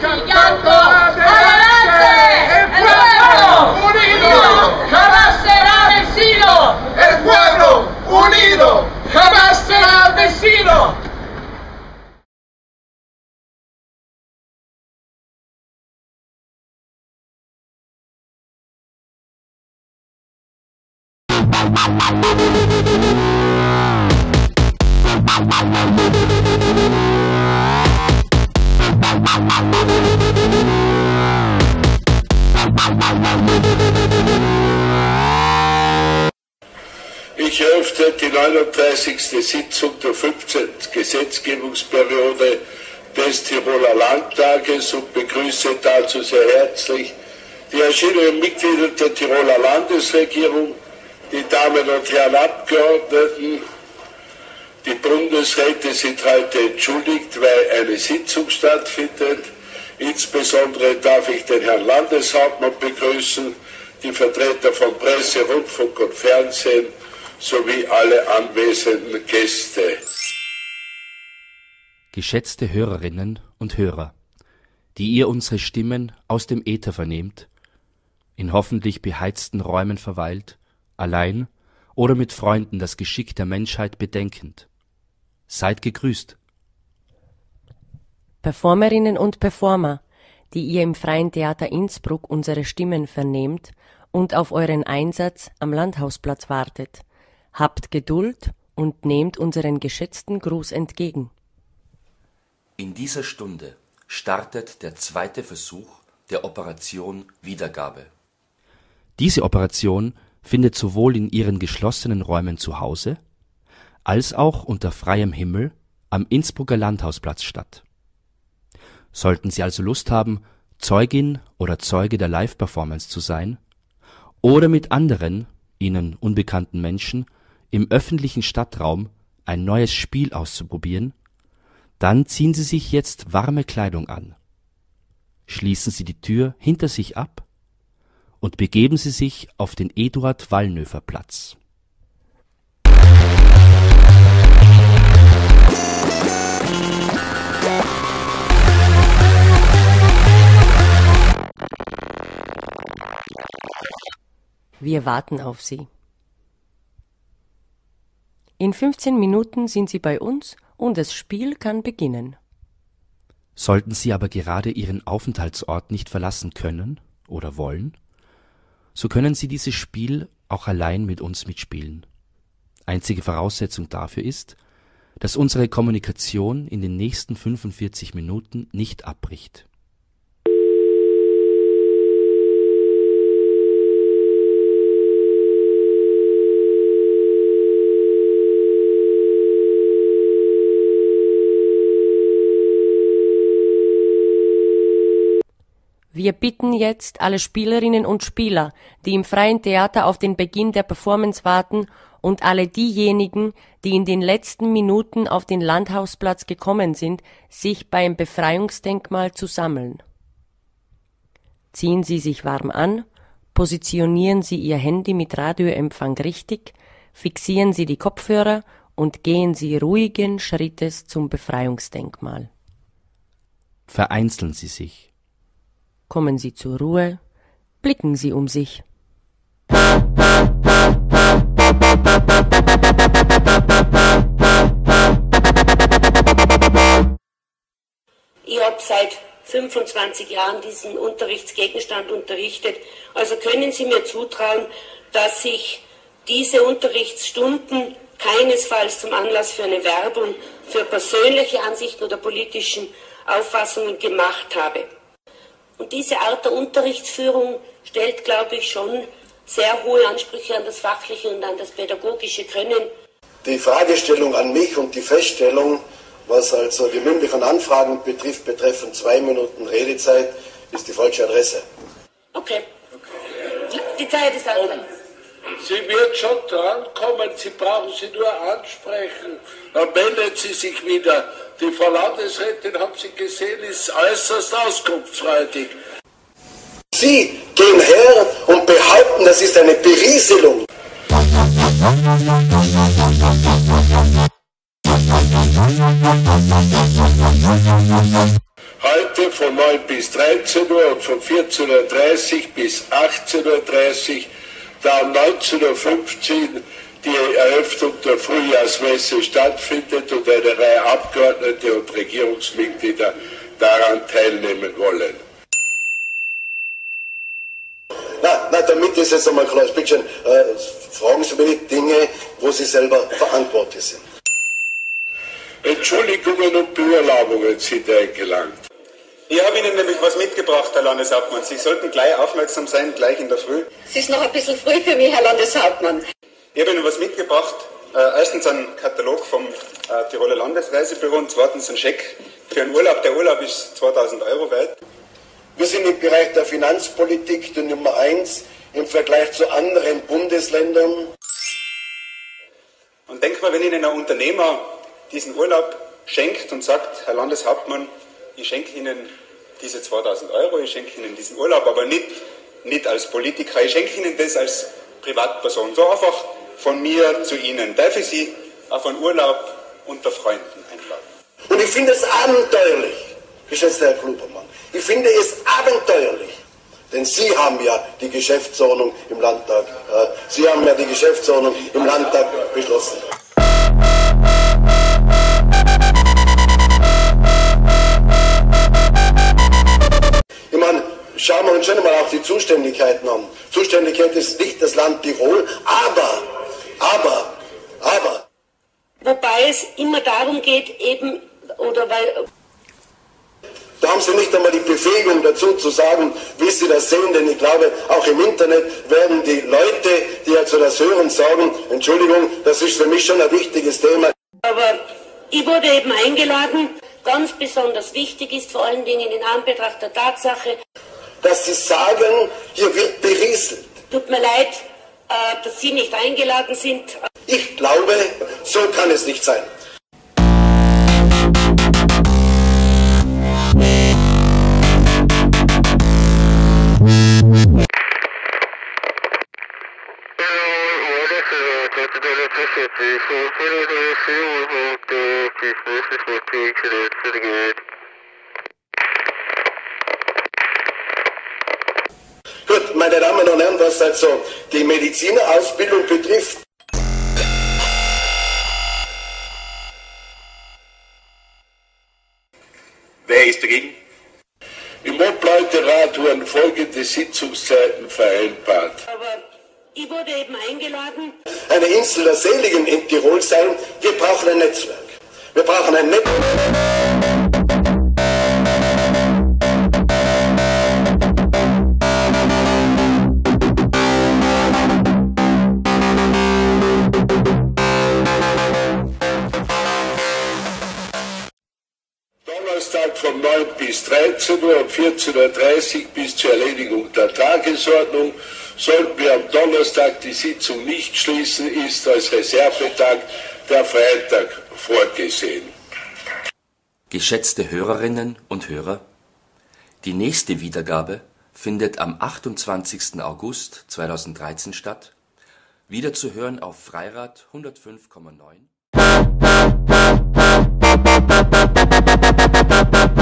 Cantato adelante, el pueblo unido jamás será vencido. El pueblo unido jamás será vencido. Ich eröffne die 39. Sitzung der 15. Gesetzgebungsperiode des Tiroler Landtages und begrüße dazu sehr herzlich die erschienenen Mitglieder der Tiroler Landesregierung, die Damen und Herren Abgeordneten. Die Bundesräte sind heute entschuldigt, weil eine Sitzung stattfindet. Insbesondere darf ich den Herrn Landeshauptmann begrüßen, die Vertreter von Presse, Rundfunk und Fernsehen sowie alle anwesenden Gäste. Geschätzte Hörerinnen und Hörer, die ihr unsere Stimmen aus dem Äther vernehmt, in hoffentlich beheizten Räumen verweilt, allein oder mit Freunden das Geschick der Menschheit bedenkend. Seid gegrüßt. Performerinnen und Performer, die ihr im Freien Theater Innsbruck unsere Stimmen vernehmt und auf euren Einsatz am Landhausplatz wartet, habt Geduld und nehmt unseren geschätzten Gruß entgegen. In dieser Stunde startet der zweite Versuch der Operation Wiedergabe. Diese Operation findet sowohl in Ihren geschlossenen Räumen zu Hause als auch unter freiem Himmel am Innsbrucker Landhausplatz statt. Sollten Sie also Lust haben, Zeugin oder Zeuge der Live-Performance zu sein oder mit anderen, Ihnen unbekannten Menschen im öffentlichen Stadtraum ein neues Spiel auszuprobieren, dann ziehen Sie sich jetzt warme Kleidung an. Schließen Sie die Tür hinter sich ab und begeben Sie sich auf den Eduard-Wallnöfer-Platz. Wir warten auf Sie. In 15 Minuten sind Sie bei uns und das Spiel kann beginnen. Sollten Sie aber gerade Ihren Aufenthaltsort nicht verlassen können oder wollen, so können Sie dieses Spiel auch allein mit uns mitspielen. Einzige Voraussetzung dafür ist, dass unsere Kommunikation in den nächsten 45 Minuten nicht abbricht. Wir bitten jetzt alle Spielerinnen und Spieler, die im Freien Theater auf den Beginn der Performance warten, und alle diejenigen, die in den letzten Minuten auf den Landhausplatz gekommen sind, sich beim Befreiungsdenkmal zu sammeln. Ziehen Sie sich warm an, positionieren Sie Ihr Handy mit Radioempfang richtig, fixieren Sie die Kopfhörer und gehen Sie ruhigen Schrittes zum Befreiungsdenkmal. Vereinzeln Sie sich. Kommen Sie zur Ruhe, blicken Sie um sich. Ich habe seit 25 Jahren diesen Unterrichtsgegenstand unterrichtet. Also können Sie mir zutrauen, dass ich diese Unterrichtsstunden keinesfalls zum Anlass für eine Werbung für persönliche Ansichten oder politischen Auffassungen gemacht habe. Und diese Art der Unterrichtsführung stellt, glaube ich, schon sehr hohe Ansprüche an das fachliche und an das pädagogische Können. Die Fragestellung an mich und die Feststellung, was also die mündlichen Anfragen betrifft, betreffend 2 Minuten Redezeit, ist die falsche Adresse. Okay. Die Zeit ist auch. Sie wird schon drankommen, Sie brauchen sie nur ansprechen. Dann meldet sie sich wieder. Die Frau Landesrätin, haben Sie gesehen, ist äußerst auskunftsfreudig. Sie gehen her und behaupten, das ist eine Berieselung. Heute von 9 bis 13 Uhr und von 14.30 Uhr bis 18.30 Uhr, da um 19.15 Uhr die Eröffnung der Frühjahrsmesse stattfindet und eine Reihe Abgeordnete und Regierungsmitglieder daran teilnehmen wollen. Na, damit ist jetzt einmal klar. Bitte schön, fragen Sie mich Dinge, wo Sie selber verantwortlich sind. Entschuldigungen und Beurlaubungen sind eingelangt. Ich habe Ihnen nämlich was mitgebracht, Herr Landeshauptmann. Sie sollten gleich aufmerksam sein, gleich in der Früh. Es ist noch ein bisschen früh für mich, Herr Landeshauptmann. Ich habe Ihnen was mitgebracht. Erstens einen Katalog vom Tiroler Landesreisebüro und zweitens einen Scheck für einen Urlaub. Der Urlaub ist 2000 Euro wert. Wir sind im Bereich der Finanzpolitik die Nummer 1 im Vergleich zu anderen Bundesländern. Und denk mal, wenn Ihnen ein Unternehmer diesen Urlaub schenkt und sagt, Herr Landeshauptmann, ich schenke Ihnen diese 2000 Euro, ich schenke Ihnen diesen Urlaub, aber nicht als Politiker, ich schenke Ihnen das als Privatperson. So einfach von mir zu Ihnen. Darf ich Sie auf einen Urlaub unter Freunden einladen? Und ich finde es abenteuerlich, geschätzter Herr Klubermann, ich finde es abenteuerlich, denn Sie haben ja die Geschäftsordnung im Landtag, beschlossen. Ich meine, schauen wir uns schon einmal auch die Zuständigkeiten an. Zuständigkeit ist nicht das Land Tirol, aber. Wobei es immer darum geht, Da haben Sie nicht einmal die Befähigung dazu zu sagen, wie Sie das sehen, denn ich glaube, auch im Internet werden die Leute, die also das hören, sagen, Entschuldigung, das ist für mich schon ein wichtiges Thema. Aber ich wurde eben eingeladen. Ganz besonders wichtig ist vor allen Dingen in Anbetracht der Tatsache, dass Sie sagen, hier wird berieselt. tut mir leid, dass Sie nicht eingeladen sind. Ich glaube, so kann es nicht sein. Gut, meine Damen und Herren, was also die Medizinerausbildung betrifft. Wer ist dagegen? Im Obleute-Rat wurden folgende Sitzungszeiten vereinbart. Aber ich wurde eben eingeladen. Eine Insel der Seligen in Tirol sein. Wir brauchen ein Netzwerk. Wir brauchen ein Netzwerk. Donnerstag von 9 bis 13 Uhr und 14.30 Uhr bis zur Erledigung der Tagesordnung. Sollten wir am Donnerstag die Sitzung nicht schließen, ist als Reservetag der Freitag vorgesehen. Geschätzte Hörerinnen und Hörer, die nächste Wiedergabe findet am 28. August 2013 statt, wieder zu hören auf Freirad 105,9.